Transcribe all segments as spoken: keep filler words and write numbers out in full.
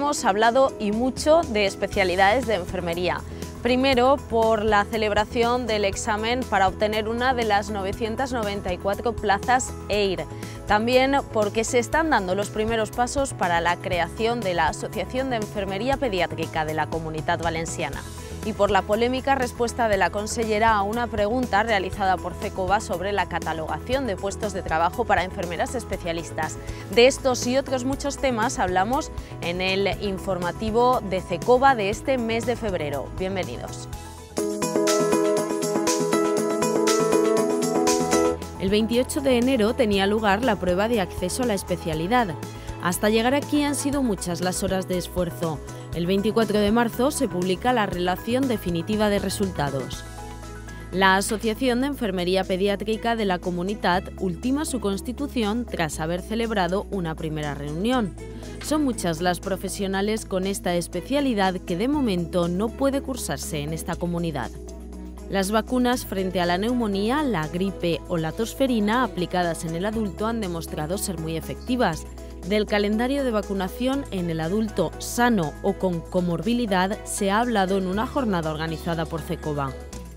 hemos hablado y mucho de especialidades de enfermería. Primero, por la celebración del examen para obtener una de las novecientas noventa y cuatro plazas E I R. También porque se están dando los primeros pasos para la creación de la Asociación de Enfermería Pediátrica de la Comunitat Valenciana. Y por la polémica respuesta de la consellera a una pregunta realizada por CECOVA sobre la catalogación de puestos de trabajo para enfermeras especialistas. De estos y otros muchos temas hablamos en el informativo de CECOVA de este mes de febrero. Bienvenidos. El veintiocho de enero tenía lugar la prueba de acceso a la especialidad. Hasta llegar aquí han sido muchas las horas de esfuerzo. El veinticuatro de marzo se publica la relación definitiva de resultados. La Asociación de Enfermería Pediátrica de la Comunitat ultima su constitución tras haber celebrado una primera reunión. Son muchas las profesionales con esta especialidad que de momento no puede cursarse en esta comunidad. Las vacunas frente a la neumonía, la gripe o la tosferina aplicadas en el adulto han demostrado ser muy efectivas. Del calendario de vacunación en el adulto sano o con comorbilidad se ha hablado en una jornada organizada por CECOVA.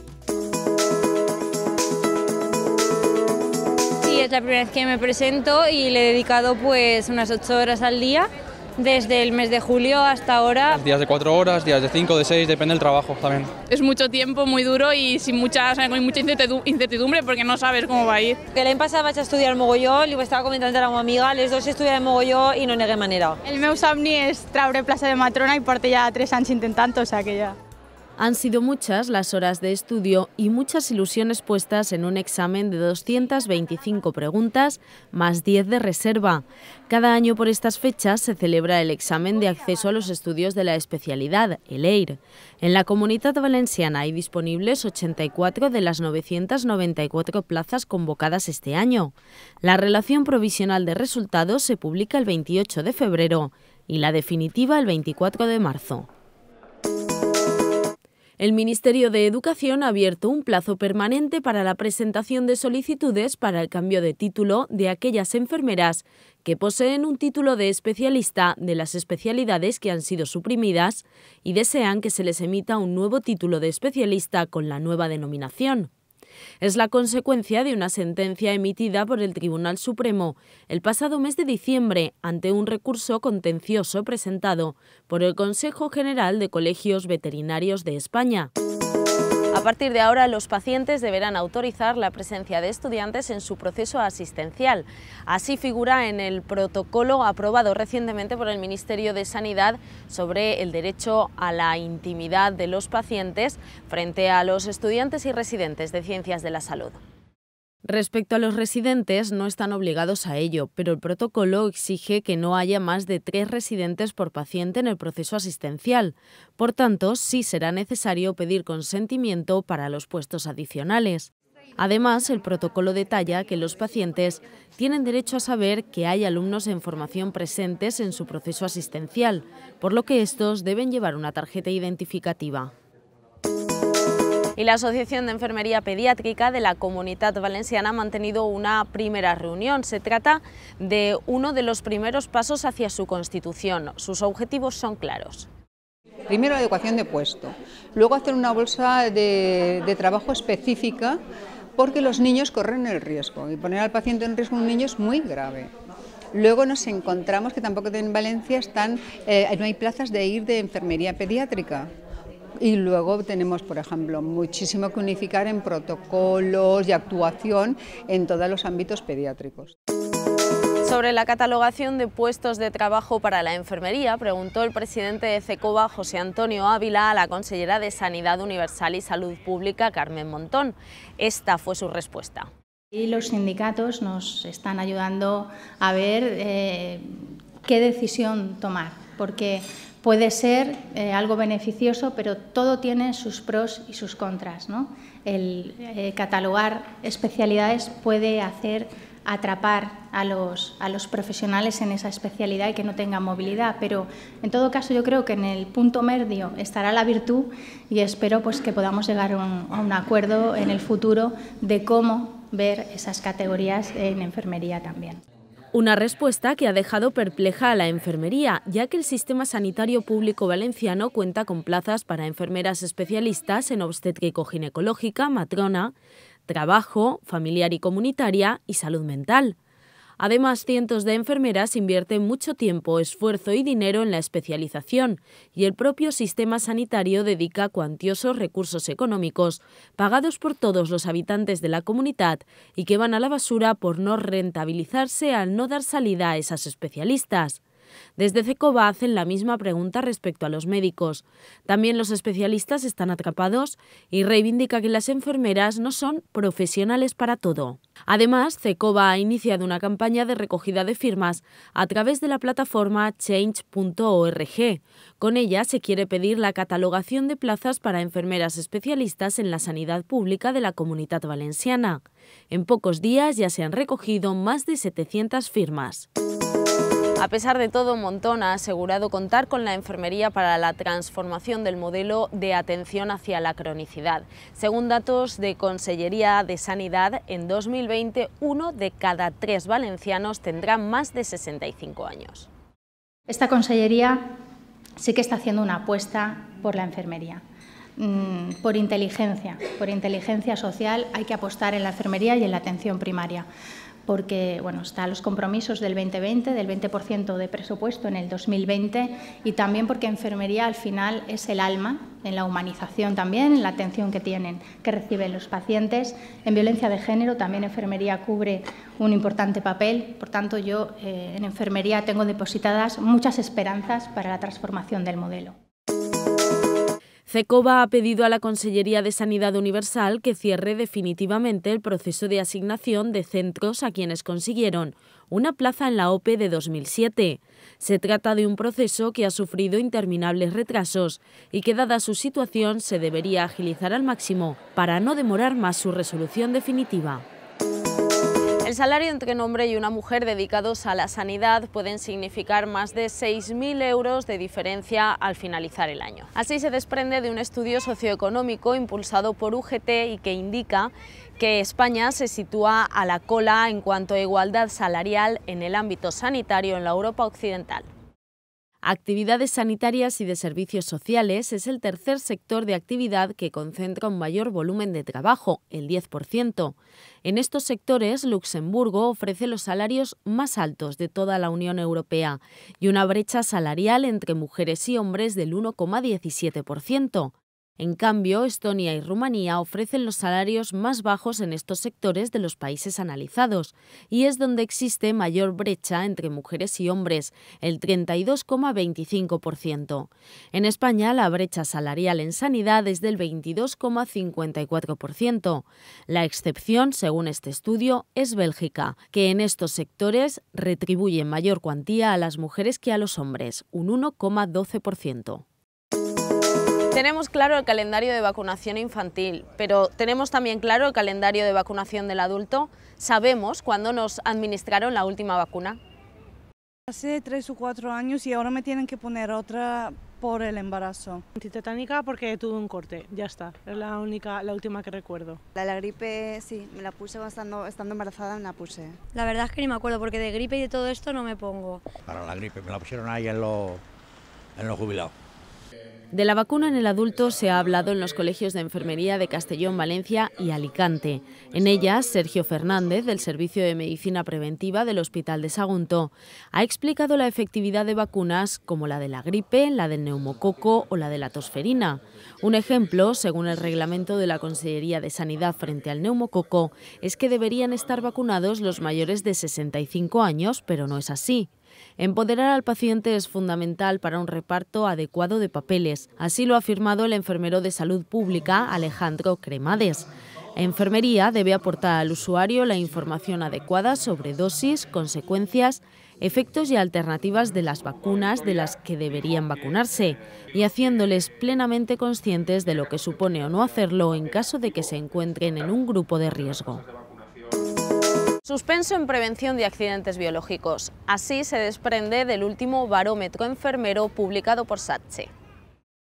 Sí, es la primera vez que me presento y le he dedicado pues unas ocho horas al día, desde el mes de julio hasta ahora. Días de cuatro horas, días de cinco, de seis, depende del trabajo también. Es mucho tiempo, muy duro y sin mucha, con mucha incertidumbre porque no sabes cómo va a ir. Que l'any passat vaig estudiar el mogolló, li ho estava comentant a la meva amiga, les dos estudiarem mogolló i no negué manera. El meu somni és traure plaça de matrona i porto ja tres anys intentant-ho, o sea que ja... Han sido muchas las horas de estudio y muchas ilusiones puestas en un examen de doscientas veinticinco preguntas más diez de reserva. Cada año por estas fechas se celebra el examen de acceso a los estudios de la especialidad, el E I R. En la Comunitat Valenciana hay disponibles ochenta y cuatro de las novecientas noventa y cuatro plazas convocadas este año. La relación provisional de resultados se publica el veintiocho de febrero y la definitiva el veinticuatro de marzo. El Ministerio de Educación ha abierto un plazo permanente para la presentación de solicitudes para el cambio de título de aquellas enfermeras que poseen un título de especialista de las especialidades que han sido suprimidas y desean que se les emita un nuevo título de especialista con la nueva denominación. Es la consecuencia de una sentencia emitida por el Tribunal Supremo el pasado mes de diciembre ante un recurso contencioso presentado por el Consejo General de Colegios Veterinarios de España. A partir de ahora, los pacientes deberán autorizar la presencia de estudiantes en su proceso asistencial. Así figura en el protocolo aprobado recientemente por el Ministerio de Sanidad sobre el derecho a la intimidad de los pacientes frente a los estudiantes y residentes de Ciencias de la Salud. Respecto a los residentes, no están obligados a ello, pero el protocolo exige que no haya más de tres residentes por paciente en el proceso asistencial. Por tanto, sí será necesario pedir consentimiento para los puestos adicionales. Además, el protocolo detalla que los pacientes tienen derecho a saber que hay alumnos en formación presentes en su proceso asistencial, por lo que estos deben llevar una tarjeta identificativa. Y la Asociación de Enfermería Pediátrica de la Comunitat Valenciana ha mantenido una primera reunión. Se trata de uno de los primeros pasos hacia su constitución. Sus objetivos son claros. Primero, la adecuación de puesto. Luego, hacer una bolsa de, de trabajo específica porque los niños corren el riesgo y poner al paciente en riesgo un niño es muy grave. Luego nos encontramos que tampoco en Valencia están, eh, no hay plazas de ir de enfermería pediátrica. Y luego tenemos, por ejemplo, muchísimo que unificar en protocolos y actuación en todos los ámbitos pediátricos. Sobre la catalogación de puestos de trabajo para la enfermería, preguntó el presidente de CECOVA, José Antonio Ávila, a la consellera de Sanidad Universal y Salud Pública, Carmen Montón. Esta fue su respuesta. Y los sindicatos nos están ayudando a ver eh, qué decisión tomar, porque puede ser eh, algo beneficioso, pero todo tiene sus pros y sus contras, ¿no? El eh, catalogar especialidades puede hacer atrapar a los, a los profesionales en esa especialidad y que no tengan movilidad, pero en todo caso yo creo que en el punto medio estará la virtud y espero pues, que podamos llegar a un, a un acuerdo en el futuro de cómo ver esas categorías en enfermería también. Una respuesta que ha dejado perpleja a la enfermería, ya que el sistema sanitario público valenciano cuenta con plazas para enfermeras especialistas en obstétrico-ginecológica, matrona, trabajo, familiar y comunitaria y salud mental. Además, cientos de enfermeras invierten mucho tiempo, esfuerzo y dinero en la especialización, y el propio sistema sanitario dedica cuantiosos recursos económicos, pagados por todos los habitantes de la comunidad y que van a la basura por no rentabilizarse al no dar salida a esas especialistas. Desde CECOBA hacen la misma pregunta respecto a los médicos. También los especialistas están atrapados y reivindica que las enfermeras no son profesionales para todo. Además, CECOBA ha iniciado una campaña de recogida de firmas a través de la plataforma change punto org. Con ella se quiere pedir la catalogación de plazas para enfermeras especialistas en la sanidad pública de la Comunitat Valenciana. En pocos días ya se han recogido más de setecientas firmas. A pesar de todo, Montón ha asegurado contar con la enfermería para la transformación del modelo de atención hacia la cronicidad. Según datos de Consellería de Sanidad, en dos mil veinte uno de cada tres valencianos tendrá más de sesenta y cinco años. Esta Consellería sí que está haciendo una apuesta por la enfermería. Por inteligencia, por inteligencia social hay que apostar en la enfermería y en la atención primaria, porque bueno, están los compromisos del veinte veinte, del veinte por ciento de presupuesto en el dos mil veinte, y también porque enfermería al final es el alma en la humanización también, en la atención que tienen, que reciben los pacientes. En violencia de género también enfermería cubre un importante papel, por tanto yo eh, en enfermería tengo depositadas muchas esperanzas para la transformación del modelo. CECOBA ha pedido a la Consellería de Sanidad Universal que cierre definitivamente el proceso de asignación de centros a quienes consiguieron una plaza en la O P E de dos mil siete. Se trata de un proceso que ha sufrido interminables retrasos y que, dada su situación, se debería agilizar al máximo para no demorar más su resolución definitiva. El salario entre un hombre y una mujer dedicados a la sanidad pueden significar más de seis mil euros de diferencia al finalizar el año. Así se desprende de un estudio socioeconómico impulsado por U G T y que indica que España se sitúa a la cola en cuanto a igualdad salarial en el ámbito sanitario en la Europa occidental. Actividades sanitarias y de servicios sociales es el tercer sector de actividad que concentra un mayor volumen de trabajo, el diez por ciento. En estos sectores, Luxemburgo ofrece los salarios más altos de toda la Unión Europea y una brecha salarial entre mujeres y hombres del uno coma diecisiete por ciento. En cambio, Estonia y Rumanía ofrecen los salarios más bajos en estos sectores de los países analizados, y es donde existe mayor brecha entre mujeres y hombres, el treinta y dos coma veinticinco por ciento. En España, la brecha salarial en sanidad es del veintidós coma cincuenta y cuatro por ciento. La excepción, según este estudio, es Bélgica, que en estos sectores retribuye en mayor cuantía a las mujeres que a los hombres, un uno coma doce por ciento. Tenemos claro el calendario de vacunación infantil, pero ¿tenemos también claro el calendario de vacunación del adulto? ¿Sabemos cuándo nos administraron la última vacuna? Hace tres o cuatro años y ahora me tienen que poner otra por el embarazo. Antitetánica porque tuve un corte, ya está, es la única, la última que recuerdo. La de la gripe sí, me la puse estando, estando embarazada, me la puse. La verdad es que ni me acuerdo porque de gripe y de todo esto no me pongo. Para la gripe, me la pusieron ahí en los en los jubilados. De la vacuna en el adulto se ha hablado en los colegios de enfermería de Castellón, Valencia y Alicante. En ellas, Sergio Fernández, del Servicio de Medicina Preventiva del Hospital de Sagunto, ha explicado la efectividad de vacunas como la de la gripe, la del neumococo o la de la tosferina. Un ejemplo, según el reglamento de la Consellería de Sanidad frente al neumococo, es que deberían estar vacunados los mayores de sesenta y cinco años, pero no es así. Empoderar al paciente es fundamental para un reparto adecuado de papeles. Así lo ha afirmado el enfermero de Salud Pública, Alejandro Cremades. La enfermería debe aportar al usuario la información adecuada sobre dosis, consecuencias, efectos y alternativas de las vacunas de las que deberían vacunarse, y haciéndoles plenamente conscientes de lo que supone o no hacerlo en caso de que se encuentren en un grupo de riesgo. Suspenso en prevención de accidentes biológicos. Así se desprende del último barómetro enfermero publicado por SATSE.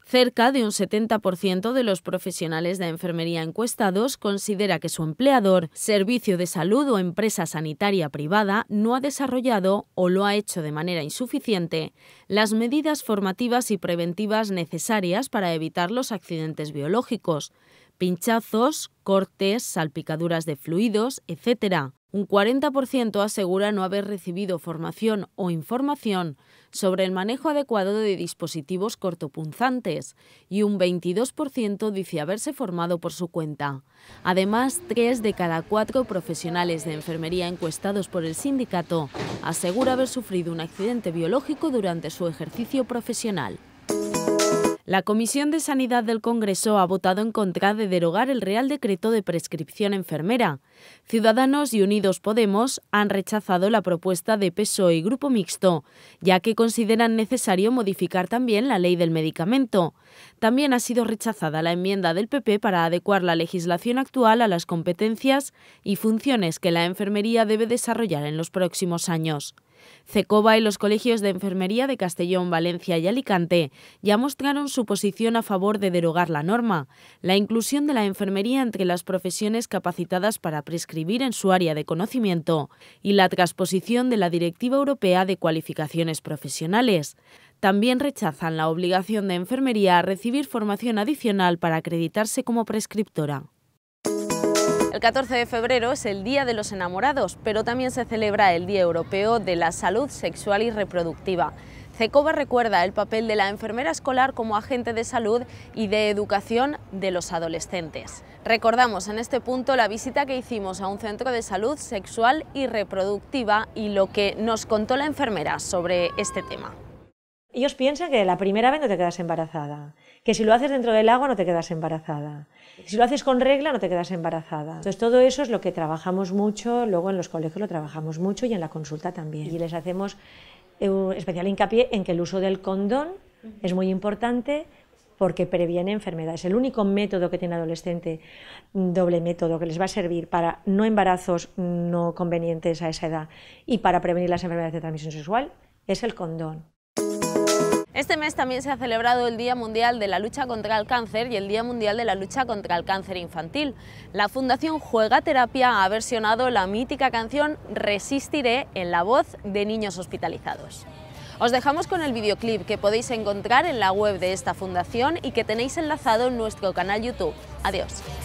Cerca de un setenta por ciento de los profesionales de enfermería encuestados considera que su empleador, servicio de salud o empresa sanitaria privada no ha desarrollado o lo ha hecho de manera insuficiente las medidas formativas y preventivas necesarias para evitar los accidentes biológicos, pinchazos, cortes, salpicaduras de fluidos, etcétera. Un cuarenta por ciento asegura no haber recibido formación o información sobre el manejo adecuado de dispositivos cortopunzantes y un veintidós por ciento dice haberse formado por su cuenta. Además, tres de cada cuatro profesionales de enfermería encuestados por el sindicato asegura haber sufrido un accidente biológico durante su ejercicio profesional. La Comisión de Sanidad del Congreso ha votado en contra de derogar el Real Decreto de Prescripción Enfermera. Ciudadanos y Unidos Podemos han rechazado la propuesta de P S O E y Grupo Mixto, ya que consideran necesario modificar también la Ley del Medicamento. También ha sido rechazada la enmienda del P P para adecuar la legislación actual a las competencias y funciones que la enfermería debe desarrollar en los próximos años. CECOBA y los colegios de enfermería de Castellón, Valencia y Alicante ya mostraron su posición a favor de derogar la norma, la inclusión de la enfermería entre las profesiones capacitadas para prescribir en su área de conocimiento y la transposición de la Directiva Europea de Cualificaciones Profesionales. También rechazan la obligación de enfermería a recibir formación adicional para acreditarse como prescriptora. El catorce de febrero es el Día de los Enamorados, pero también se celebra el Día Europeo de la Salud Sexual y Reproductiva. CECOBA recuerda el papel de la enfermera escolar como agente de salud y de educación de los adolescentes. Recordamos en este punto la visita que hicimos a un centro de salud sexual y reproductiva y lo que nos contó la enfermera sobre este tema. Ellos piensan que la primera vez no te quedas embarazada, que si lo haces dentro del agua no te quedas embarazada, si lo haces con regla no te quedas embarazada. Entonces todo eso es lo que trabajamos mucho, luego en los colegios lo trabajamos mucho y en la consulta también. Y les hacemos especial hincapié en que el uso del condón es muy importante porque previene enfermedades. El único método que tiene el adolescente, doble método, que les va a servir para no embarazos no convenientes a esa edad y para prevenir las enfermedades de transmisión sexual, es el condón. Este mes también se ha celebrado el Día Mundial de la Lucha contra el Cáncer y el Día Mundial de la Lucha contra el Cáncer Infantil. La Fundación Juega Terapia ha versionado la mítica canción Resistiré en la voz de niños hospitalizados. Os dejamos con el videoclip que podéis encontrar en la web de esta fundación y que tenéis enlazado en nuestro canal YouTube. Adiós.